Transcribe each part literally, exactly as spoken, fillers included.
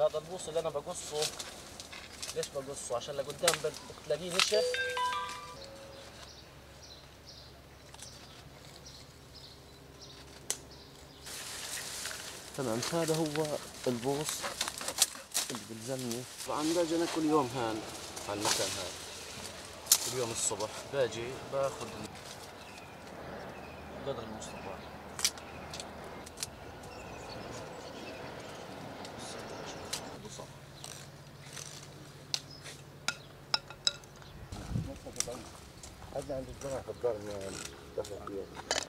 هذا البوص اللي انا بقصه، ليش بقصه؟ عشان لقدام بتلاقيه نشف. تمام، هذا هو البوص اللي بلزمني. طبعا باجي انا كل يوم هان على المكان هذا، كل يوم الصبح باجي باخذ قدر المستطاع. هذا عند الجماعة قدرنا دخل فيه.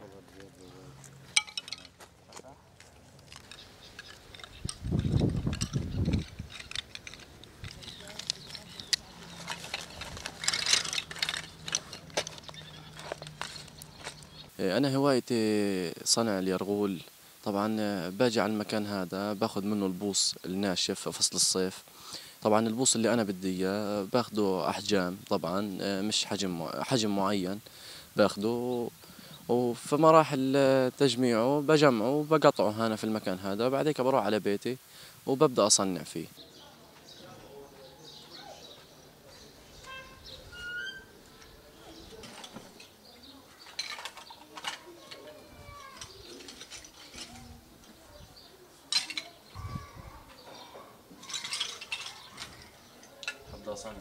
أنا هوايتي صنع اليرغول. طبعا باجي على المكان هذا باخذ منه البوص الناشف في فصل الصيف. طبعا البوص اللي أنا بدي إياه باخده أحجام، طبعا مش حجم حجم معين باخده، وفي مراحل تجميعه بجمعه وبقطعه هنا في المكان هذا. بعد هيك بروح على بيتي وببدأ أصنع فيه. ببدأ أصنع.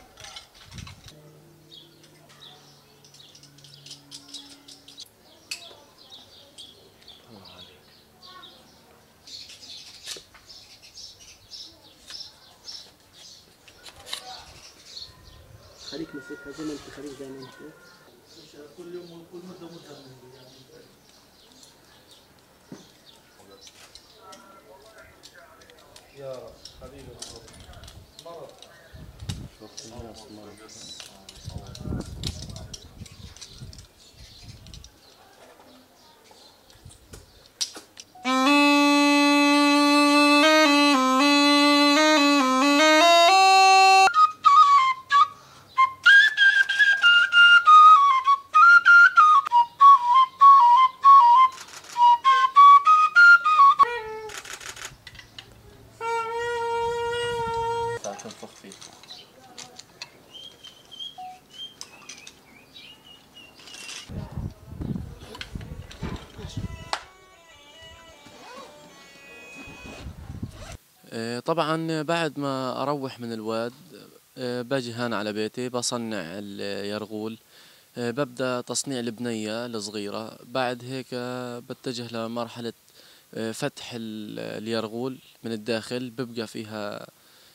خليك مسكها زي ما انت، خليك زي ما انت. كل يوم وكل مدة مدة يا حبيبي مرة شوف الناس مرة. تنفخ فيه. طبعا بعد ما اروح من الواد باجي هان على بيتي بصنع اليرغول. ببدأ تصنيع البنية الصغيرة. بعد هيك بتجه لمرحلة فتح اليرغول من الداخل. ببقى فيها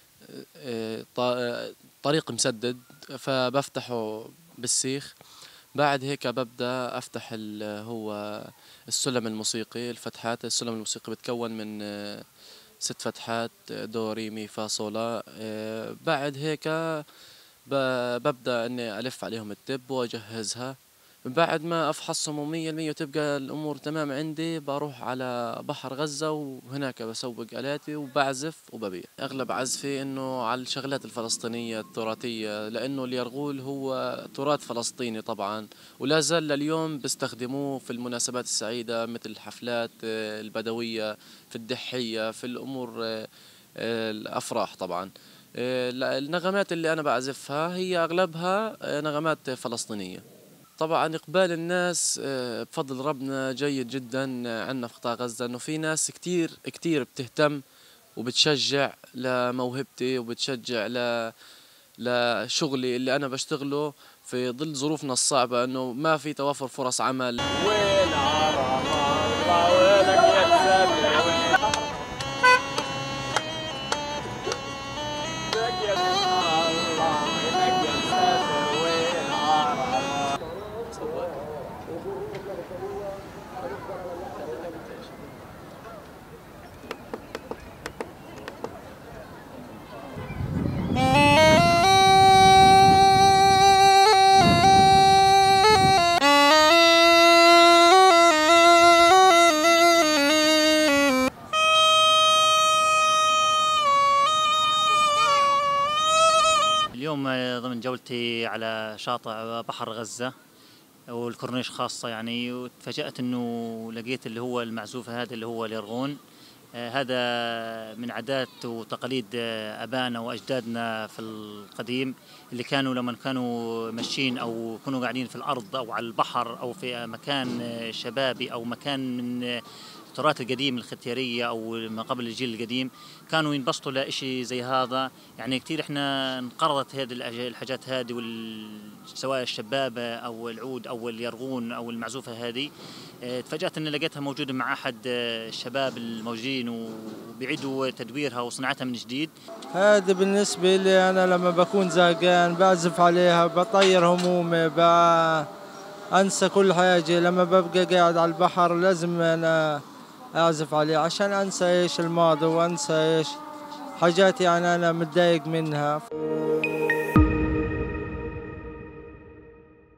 طريق مسدد فبفتحه بالسيخ. بعد هيك ببدأ أفتح هو السلم الموسيقي. الفتحات السلم الموسيقي بتكون من ست فتحات، دو ري مي فا صولا. بعد هيك ببدأ إني ألف عليهم التب وأجهزها. بعد ما أفحصهم مية المية وتبقى الأمور تمام عندي، بروح على بحر غزة وهناك بسوق آلاتي وبعزف وببيع. أغلب عزفي إنه على الشغلات الفلسطينية التراثية، لأنه اليرغول هو تراث فلسطيني طبعا، ولا زال لليوم بيستخدموه في المناسبات السعيدة مثل الحفلات البدوية، في الدحية، في الأمور الأفراح. طبعا النغمات اللي أنا بعزفها هي أغلبها نغمات فلسطينية. طبعا إقبال الناس بفضل ربنا جيد جدا عندنا في قطاع غزة، إنه في ناس كتير كتير بتهتم وبتشجع لموهبتي وبتشجع ل لشغلي اللي أنا بشتغله في ظل ظروفنا الصعبة، إنه ما في توافر فرص عمل. وين عرب الله وينك يا سامي؟ اليوم ضمن جولتي على شاطئ بحر غزة والكورنيش خاصة يعني، وتفاجأت إنه لقيت اللي هو المعزوف هذا اللي هو اليرغون هذا من عادات وتقاليد أبائنا وأجدادنا في القديم، اللي كانوا لما كانوا ماشيين أو كانوا قاعدين في الأرض أو على البحر أو في مكان شبابي أو مكان من التراث القديم الختيارية أو ما قبل الجيل القديم، كانوا ينبسطوا لإشي زي هذا. يعني كثير إحنا انقرضت هذه الحاجات هذه، سواء الشبابة أو العود أو اليرغون أو المعزوفة هذه. تفاجأت أن لقيتها موجودة مع أحد الشباب الموجودين وبيعيدوا تدويرها وصناعتها من جديد. هذا بالنسبة لي أنا لما بكون زهقان بعزف عليها، بطير همومي، بأنسى كل حاجة. لما ببقى قاعد على البحر لازم أنا أعزف عليه عشان أنسى إيش الماضي وأنسى إيش حاجات يعني أنا متضايق منها.